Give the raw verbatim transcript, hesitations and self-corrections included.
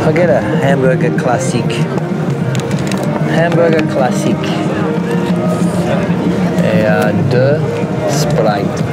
I'll get a hamburger classic. Hamburger classic. Et euh, deux Sprite.